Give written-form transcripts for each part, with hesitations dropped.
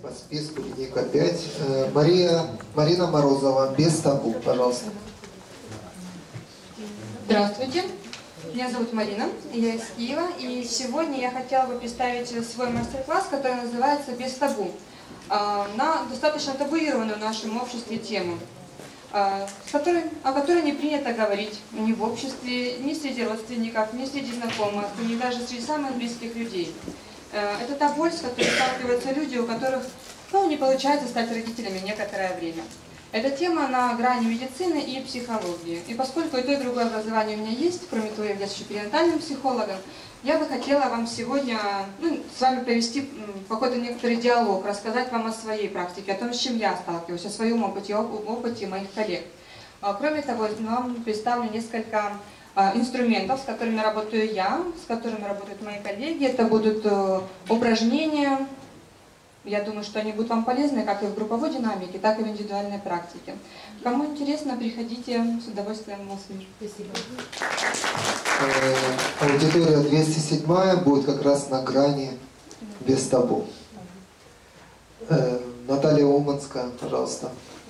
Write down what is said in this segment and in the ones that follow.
По списку линейка 5. Марина Морозова, без табу, пожалуйста. Здравствуйте, меня зовут Марина, я из Киева, и сегодня я хотела бы представить свой мастер-класс, который называется «Без табу», на достаточно табуированную в нашем обществе тему, о которой не принято говорить ни в обществе, ни среди родственников, ни среди знакомых, ни даже среди самых близких людей. Это та боль, с которой сталкиваются люди, у которых не получается стать родителями некоторое время. Эта тема на грани медицины и психологии. И поскольку и то, и другое образование у меня есть, кроме того, я являюсь еще перинатальным психологом, я бы хотела вам сегодня с вами провести какой-то некоторый диалог, рассказать вам о своей практике, о том, с чем я сталкиваюсь, о своем опыте, опыте моих коллег. Кроме того, вам представлю несколько инструментов, с которыми работаю я, с которыми работают мои коллеги. Это будут упражнения. Я думаю, что они будут вам полезны как и в групповой динамике, так и в индивидуальной практике. Кому интересно, приходите, с удовольствием вас вижу. Спасибо. Аудитория 207 будет как раз на грани без табу. Наталья Уманская, пожалуйста.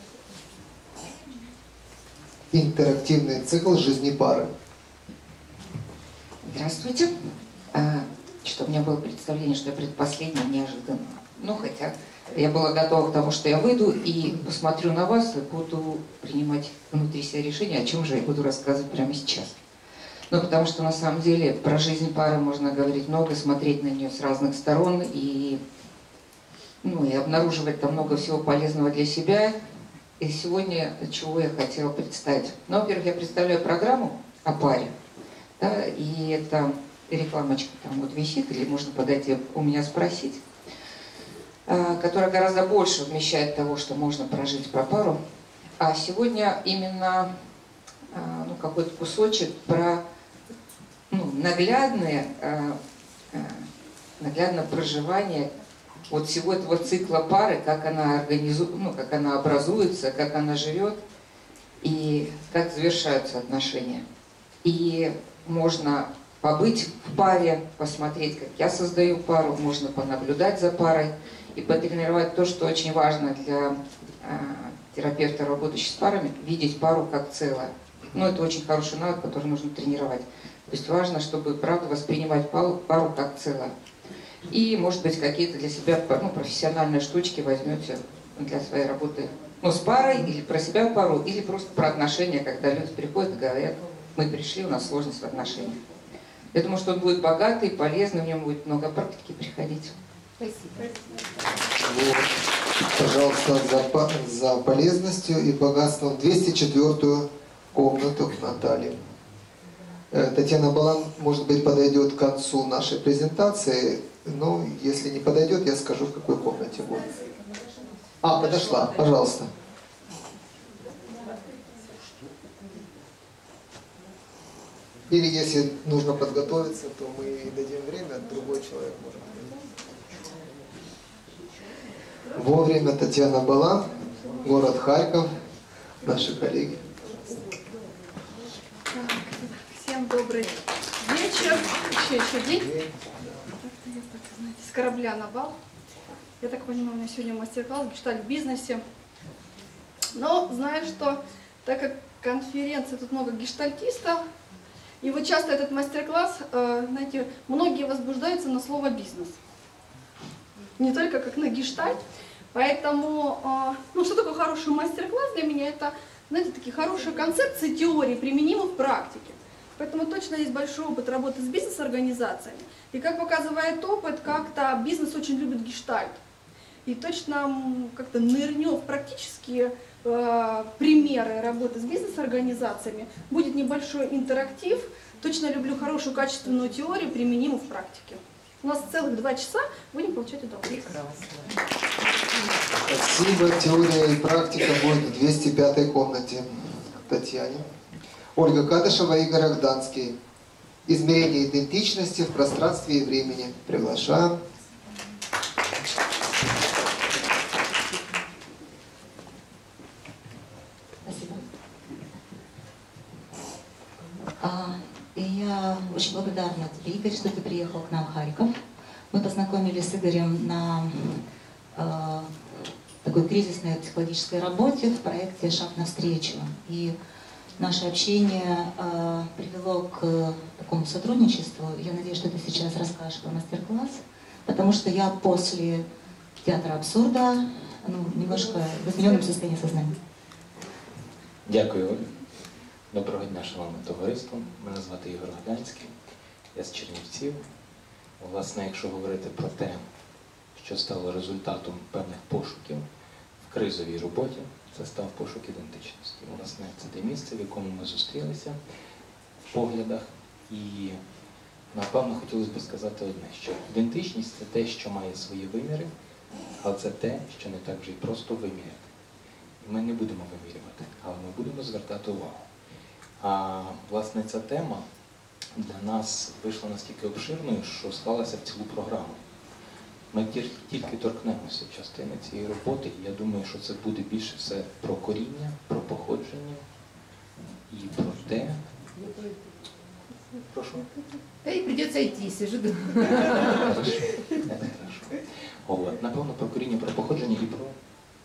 Интерактивный цикл жизни пары. Здравствуйте. Что-то у меня было представление, что я предпоследняя, неожиданно. Хотя я была готова к тому, что я выйду и посмотрю на вас и буду принимать внутри себя решение, о чем же я буду рассказывать прямо сейчас. Потому что на самом деле про жизнь пары можно говорить много, смотреть на нее с разных сторон и обнаруживать там много всего полезного для себя. И сегодня чего я хотела представить. Во-первых, я представляю программу о паре, да, и это рекламочка там вот висит, или можно подойти у меня спросить, которая гораздо больше вмещает того, что можно прожить про пару. А сегодня именно какой-то кусочек про наглядное проживание вот всего этого цикла пары, как она как она образуется, как она живет и как завершаются отношения. И можно побыть в паре, посмотреть, как я создаю пару, можно понаблюдать за парой и потренировать то, что очень важно для терапевта, работающего с парами, видеть пару как целое. Это очень хороший навык, который нужно тренировать. То есть важно, чтобы, правда, воспринимать пару как целое. И, может быть, какие-то для себя профессиональные штучки возьмете для своей работы с парой, или про себя пару, или просто про отношения, когда люди приходят и говорят: мы пришли, у нас сложность в отношениях. Я думаю, что он будет богатый, полезный, в нем будет много практики приходить. Спасибо. Пожалуйста, за полезностью и богатством 204-ю комнату к Наталье. Татьяна Балан, может быть, подойдет к концу нашей презентации, но если не подойдет, я скажу, в какой комнате будет. Подошла, пожалуйста. Или если нужно подготовиться, то мы дадим время, другой человек может. Вовремя Татьяна Балан, город Харьков, наши коллеги. Всем добрый вечер, еще день. С корабля на бал. Я так понимаю, у меня сегодня мастер-класс «Гештальт в бизнесе». Но знаю, что так как конференция, тут много гештальтистов, и вот часто этот мастер-класс, знаете, многие возбуждаются на слово «бизнес». Не только как на гештальт. Поэтому, что такое хороший мастер-класс для меня? Это, знаете, такие хорошие концепции, теории, применимы в практике. Поэтому точно есть большой опыт работы с бизнес-организациями. И как показывает опыт, как-то бизнес очень любит гештальт. И точно как-то нырнем в практические примеры работы с бизнес-организациями. Будет небольшой интерактив. Точно люблю хорошую качественную теорию, применимую в практике. У нас целых 2 часа, будем получать удовольствие. Спасибо. Теория и практика будет в 205-й комнате к Татьяне. Ольга Кадышева, Игорь Агданский. Измерение идентичности в пространстве и времени. Приглашаем. Спасибо. Я очень благодарна тебе, Игорь, что ты приехал к нам в Харьков. Мы познакомились с Игорем на такой кризисной психологической работе в проекте «Шаг навстречу». И наше общение привело к такому сотрудничеству. Я надеюсь, что ты сейчас расскажешь про мастер-класс, потому что я после театра абсурда немножко в измененном состоянии сознания. Дякую, Олю. Доброго дня, шановне товариство. Мене звати Ігор Гадянський. Я з Чернівців. Власне, якщо говорити про те, що стало результатом певних пошуків в кризовій роботі, це став пошук ідентичності. Власне, це те місце, в якому ми зустрілися в поглядах. І, напевно, хотілося б сказати одне, що ідентичність – це те, що має свої виміри, але це те, що не так вже й просто виміряти. І ми не будемо вимірювати, але ми будемо звертати увагу. А, власне, ця тема для нас вийшла настільки обширною, що склалася в цілу програму. Ми тільки торкнемося частини цієї роботи, і я думаю, що це буде більше все про коріння, про походження і про те... Прошу? Да и придется идти, сижу дома. Хорошо. Это хорошо. Вот. Напевно, про коріння, про походження і про...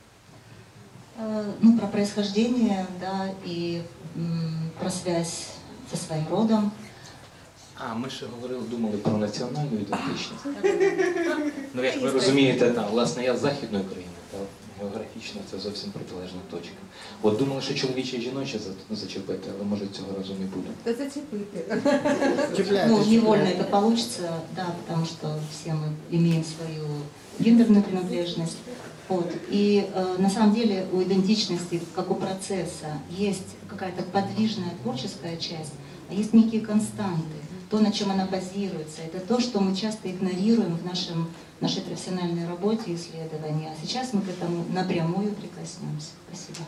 Ну, про происхождение, да, и про связь со своим родом. А, ми ще думали про національну ідентичність. Ну, як ви розумієте, власне, я з Західної України, географічно це зовсім протилежна точка. От думали, що чоловіче і жіноче зачепити, але може цього разу не буде. Да зачепите. Ну, невольно это получится, да, потому что все мы имеем свою гендерную принадлежность. Вот. И на самом деле у идентичности, как у процесса, есть какая-то подвижная творческая часть, а есть некие константы. То, на чем она базируется, это то, что мы часто игнорируем в нашей профессиональной работе и исследовании. А сейчас мы к этому напрямую прикоснемся. Спасибо.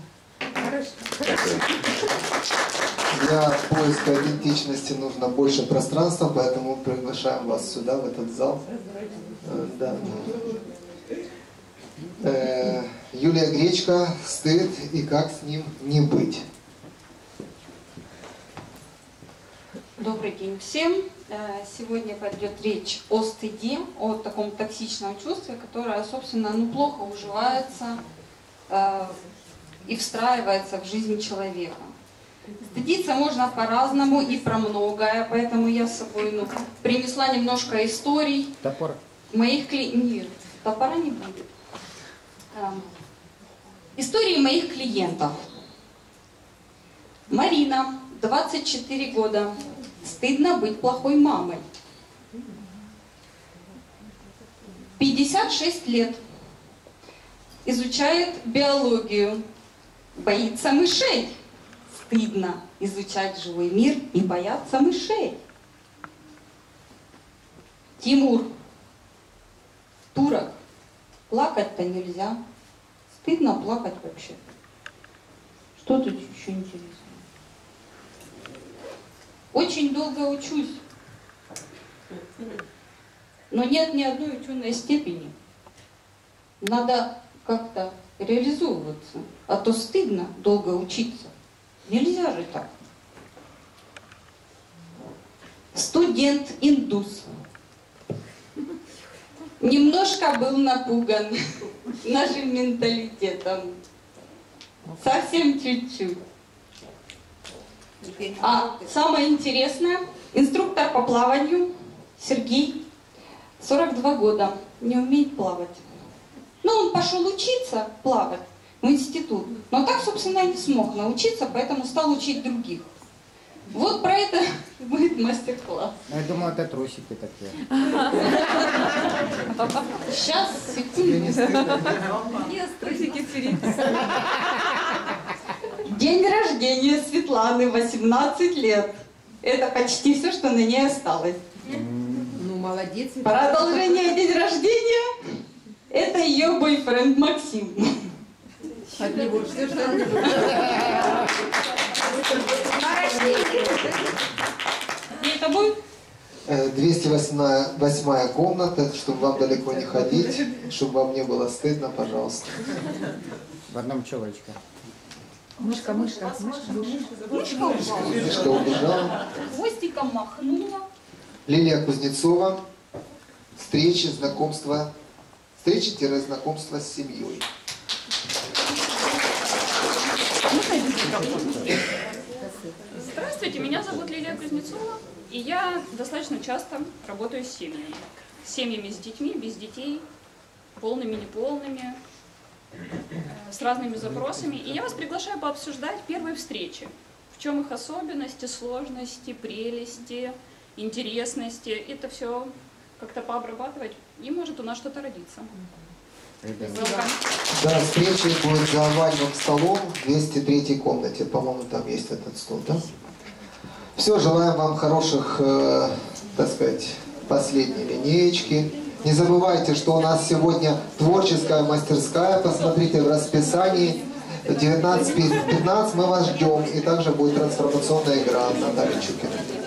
Для поиска идентичности нужно больше пространства, поэтому приглашаем вас сюда, в этот зал. Да. Юлия Гречка, «Стыд и как с ним не быть». Добрый день всем. Сегодня пойдет речь о стыде, о таком токсичном чувстве, которое, собственно, плохо уживается и встраивается в жизнь человека. Стыдиться можно по-разному и про многое, поэтому я с собой принесла немножко историй. Топор? Моих клиентов. Нет, топора не будет. Истории моих клиентов. Марина, 24 года. Стыдно быть плохой мамой. 56 лет. Изучает биологию. Боится мышей. Стыдно изучать живой мир и бояться мышей. Тимур. Турок. Плакать-то нельзя. Стыдно плакать вообще. Что тут еще интересного? Очень долго учусь. Но нет ни одной ученой степени. Надо как-то реализовываться. А то стыдно долго учиться. Нельзя же так. Студент-индус. Немножко был напуган нашим менталитетом. Совсем чуть-чуть. А самое интересное, инструктор по плаванию Сергей, 42 года, не умеет плавать. Ну, он пошел учиться плавать в институт, но так, собственно, и не смог научиться, поэтому стал учить других. Вот про это будет мастер-класс. Я думал, это трусики такие. Сейчас, секунду. Трусики впереди. День рождения Светланы, 18 лет. Это почти все, что на ней осталось. Ну, молодец. Продолжение день рождения – это ее бойфренд Максим. От него все, что от него. И это будет? 208 комната, чтобы вам далеко не ходить, чтобы вам не было стыдно, пожалуйста. В одном чулочке. Мышка. Мышка упала. Мишка убежала. Хвостиком махнула. Лилия Кузнецова. Встречи-знакомство с семьей. найдите микрофон. Здравствуйте, меня зовут Лилия Кузнецова, и я достаточно часто работаю с семьями. С семьями с детьми, без детей, полными, неполными, с разными запросами. И я вас приглашаю пообсуждать первые встречи. В чем их особенности, сложности, прелести, интересности. Это все как-то пообрабатывать, и может у нас что-то родиться. Да, встреча будет за овальным столом в 203 комнате. По-моему, там есть этот стол, да? Все, желаем вам хороших, так сказать, последней линеечки. Не забывайте, что у нас сегодня творческая мастерская. Посмотрите в расписании. 19:15 мы вас ждем. И также будет трансформационная игра Натальи Чукиной.